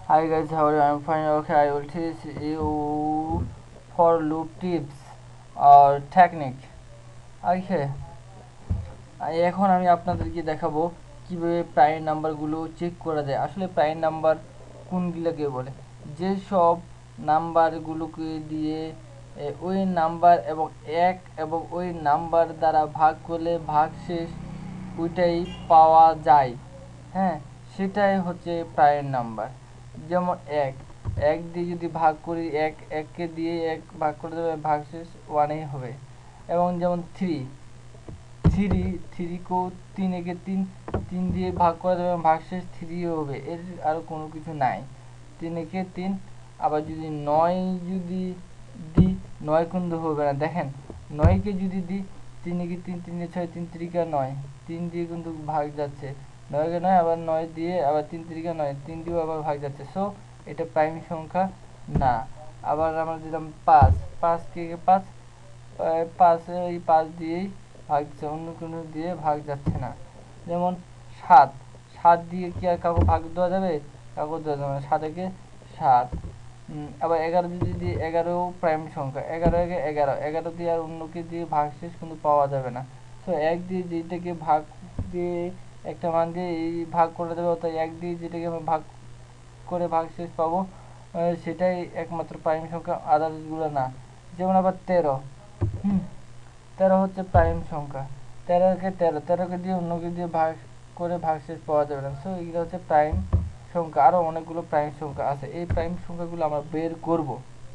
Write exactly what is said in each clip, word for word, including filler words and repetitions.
Hi guys, how are you? I'm fine. Okay, I will teach you for loop tips or technique. Okay, এখন আমি আপনাদেরকে দেখাবো কিভাবে prime নাম্বারগুলো check করা যায়। আসলে প্রাইম নাম্বার কোনগুলোকে বলে, যে সব নাম্বারগুলোকে দিয়ে ওই নাম্বার এবং এক এবং ওই নাম্বার দ্বারা ভাগ করলে ভাগশেষ ওইটাই পাওয়া যায়, হ্যাঁ, সেটাই হচ্ছে প্রাইম নাম্বার। যেমন এক এক দিয়ে যদি ভাগ করি, এক এককে দিয়ে এক ভাগ করে দেবে, ভাগশেষ ওয়ানেই হবে। এবং যেমন থ্রি থ্রি থ্রিকেও তিন একে তিন তিন দিয়ে ভাগ করে দেবে, ভাগশেষ থ্রিও হবে, এর আরও কোনো কিছু নাই। তিন একে তিন। আবার যদি নয় যদি দিই, নয় কিন্তু হবে না। দেখেন, নয়কে যদি দিই, তিন একে তিন তিনে ছয়, তিন তিরিকা নয়, তিন দিয়ে কিন্তু ভাগ যাচ্ছে। নয়কে নয়, আবার নয় দিয়ে আবার তিন তিরিকা নয়, তিন দিয়েও আবার ভাগ যাচ্ছে। সো এটা প্রাইম সংখ্যা না। আবার আমরা দিলাম পাঁচ, পাঁচকে পাঁচ, পাঁচ এই পাঁচ দিয়েই ভাগ যাচ্ছে, অন্য কোনো দিয়ে ভাগ যাচ্ছে না। যেমন সাত, সাত দিয়ে কি আর কাউকে ভাগ দেওয়া যাবে? কাউকে দেওয়া যাবে না। সাত একে সাত। আবার এগারো যদি দিই, এগারো প্রাইম সংখ্যা, এগারো একে এগারো, এগারো দিয়ে আর অন্যকে দিয়ে ভাগশেষ কিন্তু পাওয়া যাবে না। তো এক দিয়ে যেটাকে ভাগ দিয়ে একটা মান দিয়ে এই ভাগ করে দেবে, অর্থাৎ এক দিয়ে যেটাকে আমরা ভাগ করে ভাগশেষ পাবো, সেটাই একমাত্র প্রাইম সংখ্যা, আদার্সগুলো না। যেমন আবার তেরো, হুম তেরো হচ্ছে প্রাইম সংখ্যা। তেরোকে তেরো, তেরোকে দিয়ে অন্যকে দিয়ে ভাগ করে ভাগশেষ পাওয়া যাবে না। সো এগুলো হচ্ছে প্রাইম সংখ্যা। আরও অনেকগুলো প্রাইম সংখ্যা আছে, এই প্রাইম সংখ্যাগুলো আমরা বের করব।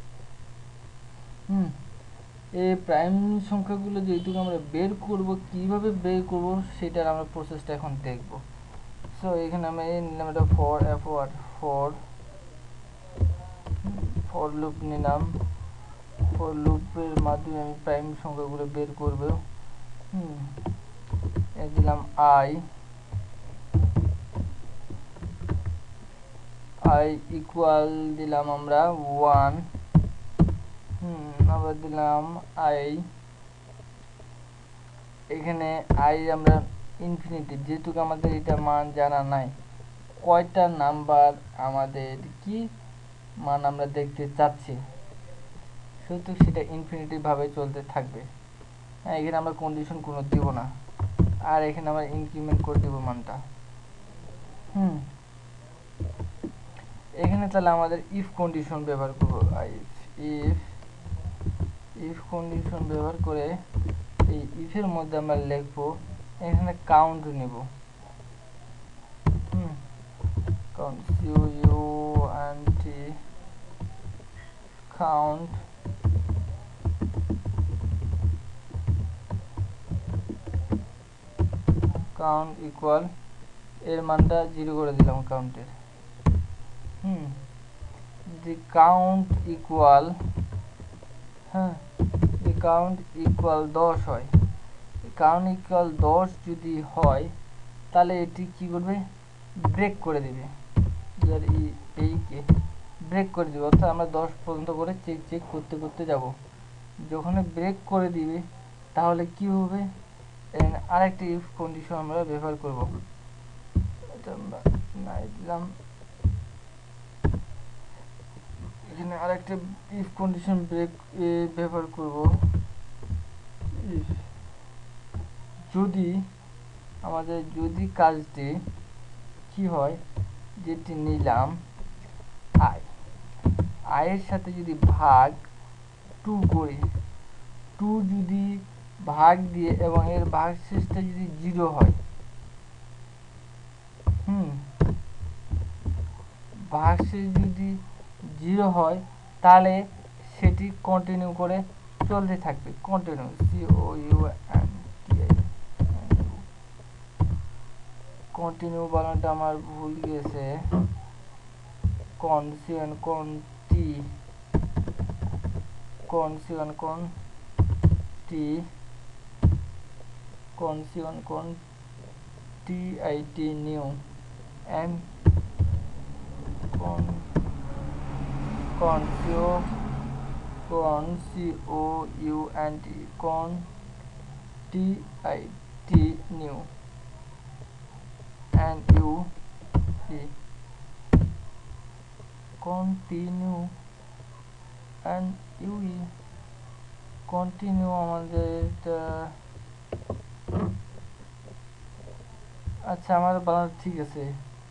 হুম এই প্রাইম সংখ্যাগুলো যেহেতু আমরা বের করব, কিভাবে বের করব সেটার আমরা প্রসেসটা এখন দেখব। সো এখানে আমরা এই নিলাম এটা ফর এফ ওয়ার ফর ফর লুপ নিলাম। ফর লুপের মাধ্যমে আমি প্রাইম সংখ্যাগুলো বের করব। হুম দিলাম আই আই ইকুয়াল দিলাম আমরা ওয়ান। হুম আবার দিলাম আই, এখানে আই আমরা ইনফিনিটি, যেহেতু আমাদের এটা মান জানা নাই, কয়টা নাম্বার আমাদের কি মান আমরা দেখতে চাচ্ছি, সেহেতু সেটা ইনফিনিটি ভাবে চলতে থাকবে। হ্যাঁ, এখানে আমরা কন্ডিশন কোনো দিব না, আর এখানে আমরা ইনক্রিমেন্ট করে দেবো মানটা। হুম এখানে তাহলে আমাদের ইফ কন্ডিশন ব্যবহার করবো। ইফ ইফ কন্ডিশন ব্যবহার করে এই ইফের মধ্যে আমরা লিখবো, এখানে কাউন্ট নেব। Hmm count, U U N T, count count equal, এর মানটা জিরো করে দিলাম কাউন্টের। হুম যদি কাউন্ট ইকুয়াল, হ্যাঁ যদি কাউন্ট ইকুয়াল দশ হয়, কাউন্ট ইকুয়াল দশ যদি হয়, তাহলে এটি কি করবে? ব্রেক করে দেবে। এইকে ব্রেক করে দেবে, অর্থাৎ আমরা দশ পর্যন্ত করে চেক চেক করতে করতে যাব। যখন ব্রেক করে দিবে, তাহলে কি হবে? আরেকটি ইফ কন্ডিশন আমরা ব্যবহার করব। এটা আমরা নাই দিলাম, এখানে আরেকটা ইফ কন্ডিশন ব্রেক ব্যবহার করব। যদি আমাদের যদি কাজটি কি হয়, যেটি নিলাম আই, আয়ের সাথে যদি ভাগ টু করি, টু যদি ভাগ দিয়ে এবং এর ভাগশেষটা যদি জিরো হয়, হুম ভাগশেষ যদি জিরো হয়, তাহলে সেটি কন্টিনিউ করে চলতে থাকবে। Continue, C O U N T I, continue বানানটা আমার ভুল গেছে। কনসিওন কোন টি, কনসিওন কোন টি, কনসিওন কোন টি আই টি নিউ এন্ড কোন কনসিও কোন C O U N T, কোন টি আই টি নিউ N U T, continue and ইউই কন্টিনিউ আমাদের এটা আচ্ছা আমার বানান ঠিক আছে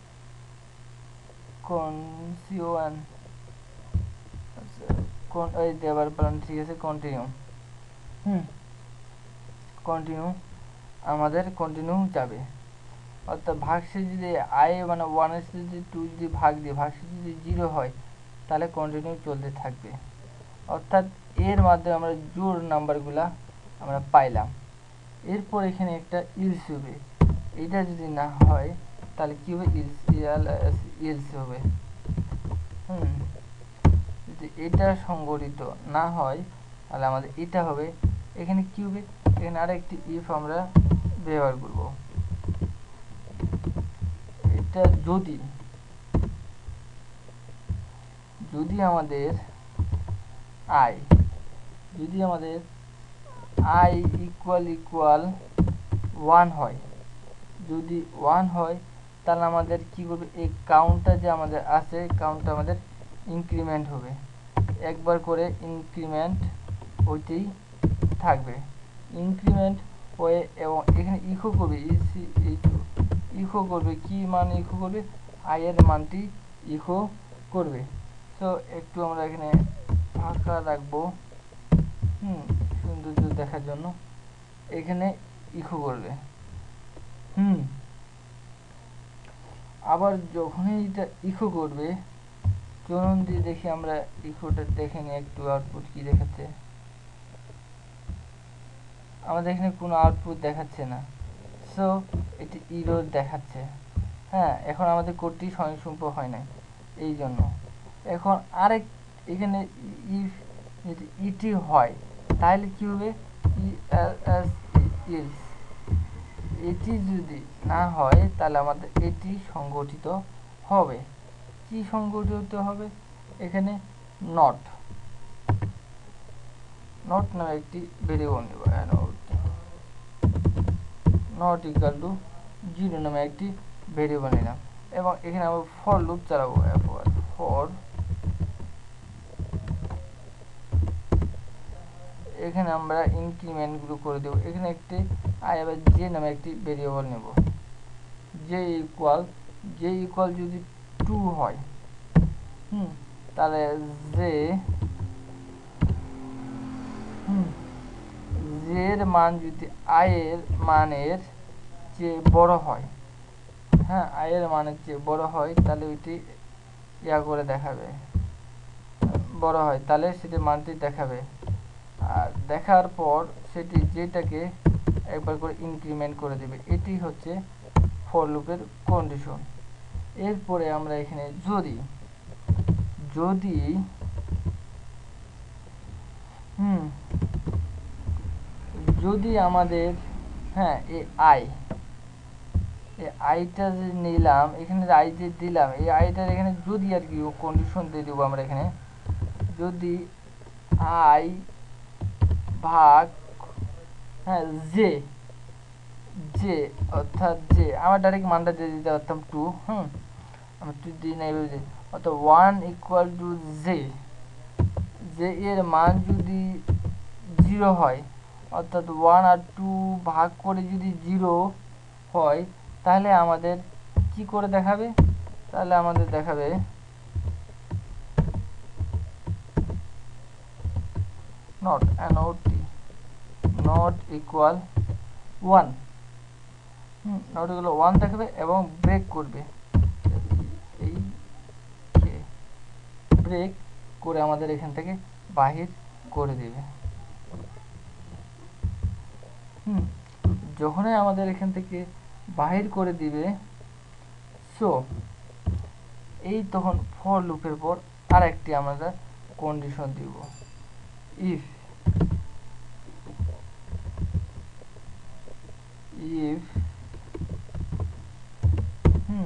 কনসিওয়ান আচ্ছা কোন এই দেবার বানান ঠিক আছে কন্টিনিউ হুম কন্টিনিউ আমাদের কন্টিনিউ যাবে অর্থাৎ ভাগশেষ যদি আই মানে ওয়ানের সাথে যদি টু যদি ভাগ দিয়ে ভাগশেষ যদি জিরো হয় তাহলে কন্টিনিউ চলতে থাকবে অর্থাৎ এর মাধ্যমে আমরা জোড় নাম্বারগুলা আমরা পাইলাম এরপর এখানে একটা ইলস হবে এটা যদি না হয় তাহলে কি হবে ইলস ইলস হবে হুম যদি এটা সংগঠিত না হয় তাহলে আমাদের এটা হবে এখানে কি হবে এখানে আরেকটি ইফ আমরা ব্যবহার করব এটা যদি যদি আমাদের আই যদি আমাদের আই ইকুয়াল ইকুয়াল ওয়ান হয় যদি ওয়ান হয় তাহলে আমাদের কি করবে এই কাউন্টটা যে আমাদের আছে কাউন্টটা আমাদের ইনক্রিমেন্ট হবে একবার করে ইনক্রিমেন্ট হইতেই থাকবে ইনক্রিমেন্ট হয়ে এবং এখানে ইকো করবে ইসি ইকো করবে কি মান ইকো করবে আই এর মানটি ইকো করবে তো একটু আমরা এখানে ফাঁকা রাখবো হুম সৌন্দর্য দেখার জন্য এখানে ইকো করবে হুম আবার যখনই এটা ইকো করবে চলুন দিয়ে দেখি আমরা ইকোটা দেখে নিই একটু আউটপুট কি দেখাচ্ছে আমাদের এখানে কোনো আউটপুট দেখাচ্ছে না সো এটি ইরর দেখাচ্ছে হ্যাঁ এখন আমাদের কোডটি স্বয়ংসম্পূর্ণ হয় নাই এই জন্য এখন আরেক এখানে ইফ যদি ইটি হয় তাহলে কি হবে ইলস এটি যদি না হয় তাহলে আমাদের এটি সংগঠিত হবে কি সংগঠিত হবে এখানে নট নট নামে একটি ভেরিয়েবল নেব নট ইকুয়াল টু জিরো নামে একটি ভেরিয়েবল নিলাম এবং এখানে আমরা ফর লুপ চালাবো ফর এখানে আমরা ইনক্রিমেন্টগুলো করে দেব এখানে একটি আই আবার জে নামে একটি ভেরিয়েবল নেব জে ইকুয়াল জে ইকুয়াল যদি টু হয় হুম তাহলে জে হুম জের মান যদি আই এর মানের চেয়ে বড় হয় হ্যাঁ আই এর মানের চেয়ে বড় হয় তাহলে ওইটি ইয়া করে দেখাবে বড় হয় তাহলে সেটি মানটি দেখাবে আর দেখার পর সেটি যেটাকে একবার করে ইনক্রিমেন্ট করে দেবে এটি হচ্ছে ফর লুপের কন্ডিশন এরপরে আমরা এখানে যদি যদি হুম যদি আমাদের হ্যাঁ এই আই এই আইটা যে নিলাম এখানে আই যে দিলাম এই আইটার এখানে যদি আর কি কন্ডিশন দিয়ে দেবো আমরা এখানে যদি আই ভাগ হ্যাঁ জে জে অর্থাৎ জে আমার ডাইরেক্ট মানটা দিয়ে দিতে পারতাম টু হুম আমি টু দিই না এইভাবে অর্থাৎ one equal to J J এর মান যদি জিরো হয় অর্থাৎ ওয়ান আর টু ভাগ করে যদি জিরো হয় তাহলে আমাদের কি করে দেখাবে তাহলে আমাদের দেখাবে not N O T not equal one hmm not equal one দেখাবে এবং ব্রেক করবে এই ব্রেক করে আমাদের এখান থেকে বাহির করে দেবে হুম যখনই আমাদের এখান থেকে বাহির করে দিবে সো এই তখন ফর লুপের পর আর একটি আমরা কন্ডিশন দিব ইফ ইফ হুম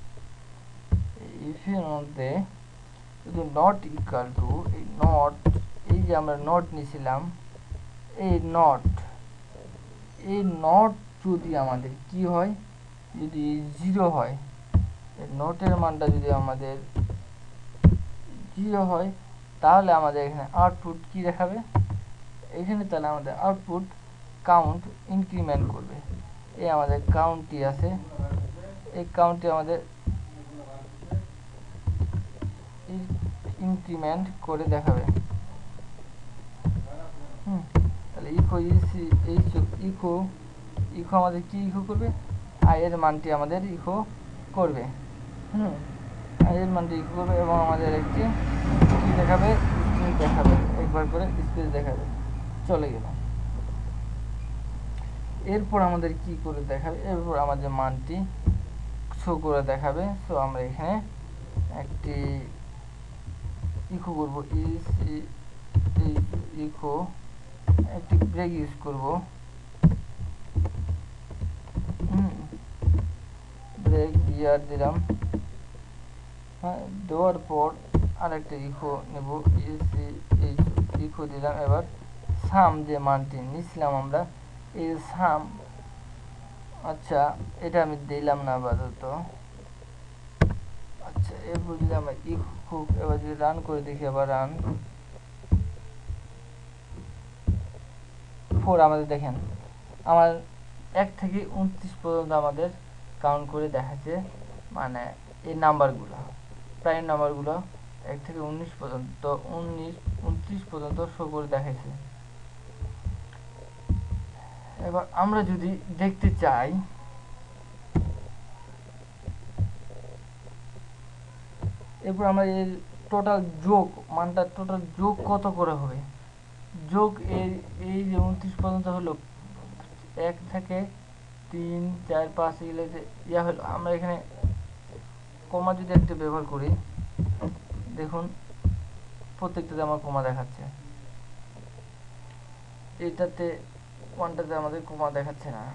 ইফ এর মধ্যে যদি নট ইকুয়াল টু এই নট এই যে আমরা নট নিয়েছিলাম এই নট এই নট যদি আমাদের কি হয় যদি জিরো হয় নোটের মানটা যদি আমাদের জিরো হয় তাহলে আমাদের এখানে আউটপুট কি দেখাবে, এখানে তাহলে আমাদের আউটপুট কাউন্ট ইনক্রিমেন্ট করবে। এই আমাদের কাউন্টটি আছে, এই কাউন্টটি আমাদের ইনক্রিমেন্ট করে দেখাবে। হুম তাহলে ইকো ইসি ইকো ইকো আমাদের কি ইকো করবে, আয়ের মানটি আমাদের ইকো করবে। হুম আয়ের মানটি ইকো করবে এবং আমাদের একটি কি দেখাবে, স্পেস দেখাবে, একবার করে স্পেস দেখাবে। চলে গেল। এরপর আমাদের কি করে দেখাবে, এরপর আমাদের মানটি শো করে দেখাবে। সো আমরা এখানে একটি ইকো করব, ইসি ইকো একটি ব্রেক ইউজ করব। হুম ব্রেক ইয়ার দিলাম, হ্যাঁ দেওয়ার পর আরেকটা ইকো নেব, ইসি ইকো দিলাম। এবার সাম যে মানটি নিছিলাম আমরা, এই সাম, আচ্ছা এটা আমি দিলাম না আপাতত। আচ্ছা এরপর যদি আমরা ইকো এবার যদি রান করে দেখি, আবার রান ফোর, আমাদের দেখেন আমার এক থেকে উনত্রিশ পর্যন্ত আমাদের কাউন্ট করে দেখাচ্ছে, মানে এই নাম্বারগুলো প্রাইম নাম্বারগুলো এক থেকে উনিশ পর্যন্ত উনিশ উনত্রিশ পর্যন্ত শো করে দেখাইছে। এবার আমরা যদি দেখতে চাই এরপর আমরা এর টোটাল যোগ মানটা টোটাল যোগ কত করে হবে, যোগ এই এই যে উনত্রিশ পর্যন্ত হলো, এক থেকে তিন চার পাঁচ এগুলো যে ইয়া হলো, আমরা এখানে কমা যদি একটা ব্যবহার করি, দেখুন প্রত্যেকটাতে আমার কমা দেখাচ্ছে, এটাতে ওয়ানটাতে আমাদের কমা দেখাচ্ছে না,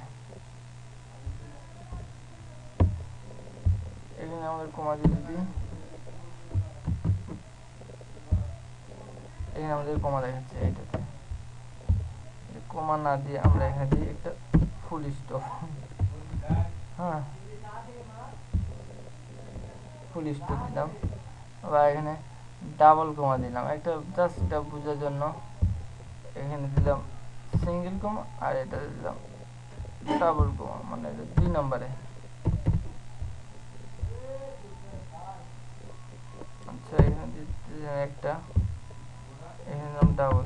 এখানে আমাদের কমা যদি দিই, এখানে আমাদের কমা দেখাচ্ছে, এইটাতে কমা না দিয়ে আমরা এখানে দিই একটা ফুল স্টপ। হ্যাঁ ফুল স্টপ দিলাম বা এখানে ডাবল কমা দিলাম, একটা জাস্ট এটা বোঝার জন্য এখানে দিলাম সিঙ্গেল কমা, আর এটা দিলাম ডাবল কমা, মানে এটা দুই নম্বরে। আচ্ছা এখানে দিতে একটা, এখানে দিলাম ডাবল,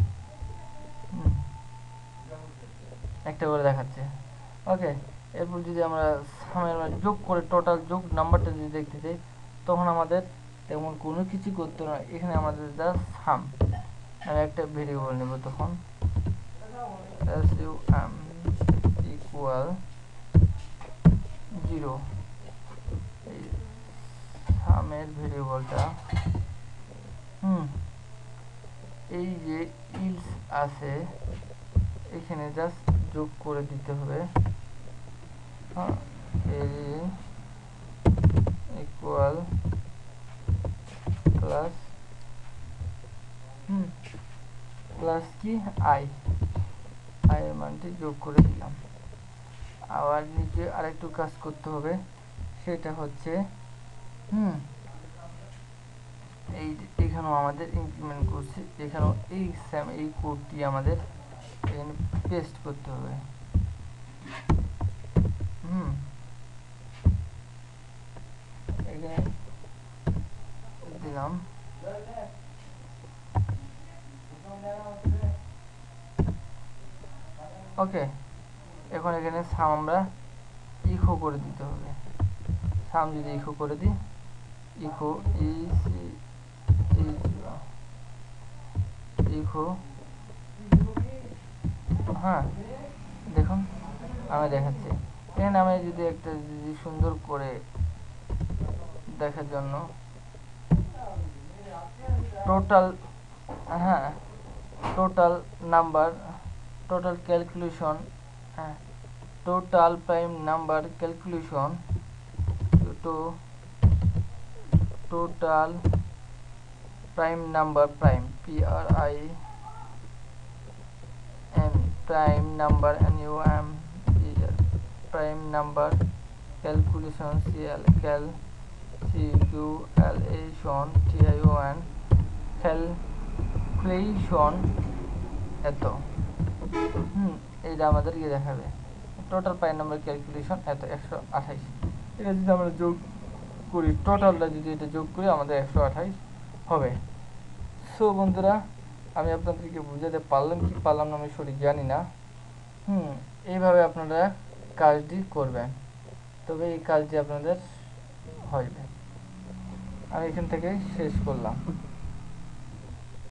একটা করে দেখাচ্ছে। ওকে এরপর যদি আমরা যোগ করে টোটাল যোগ নাম্বারটা যদি দেখতে চাই, তখন আমাদের তেমন কোনো কিছু করতে না, এখানে আমাদের জাস্ট সাম আমি একটা ভেরিয়েবল নেব, তখন S U M equal zero, এই সামের ভেরিয়েবলটা, হুম এই যে ইলস আছে এখানে জাস্ট যোগ করে দিতে হবে, হ্যাঁ ইকুয়াল প্লাস হুম প্লাস কি আই, আয়ের মানটি যোগ করে দিলাম। আবার নিচে আরেকটু কাজ করতে হবে, সেটা হচ্ছে হুম এই এখানেও আমাদের ইনক্রিমেন্ট করছি, এখানেও এই সেম এই কোডটি আমাদের এখানে পেস্ট করতে হবে। হুম এখানে দিলাম, ওকে এখন এখানে সাম আমরা ইকো করে দিতে হবে, সাম যদি ইকো করে দিই, ইকো ইসি ইকো, হ্যাঁ দেখুন আমি দেখাচ্ছি, এখানে আমি যদি একটা যদি সুন্দর করে দেখার জন্য টোটাল, হ্যাঁ টোটাল নাম্বার, টোটাল ক্যালকুলেশন, হ্যাঁ টোটাল প্রাইম নাম্বার ক্যালকুলেশন, তো total prime number, prime P R I M prime number N U M prime number calculation C L ক্যাল সি কিউ এল এ শন T I O one calculation এত। হুম এইটা আমাদেরকে দেখাবে total পাই number calculation এত একশো আঠাইশ। এটা যদি আমরা যোগ করি, টোটালটা যদি এটা যোগ করি আমাদের একশো আঠাইশ হবে। সো বন্ধুরা, আমি আপনাদেরকে বুঝাতে পারলাম কি পারলাম না আমি সঠিক জানি না। হুম এইভাবে আপনারা কাজটি করবেন, তবে এই কাজটি আপনাদের হবে। আমি এখান থেকে শেষ করলাম।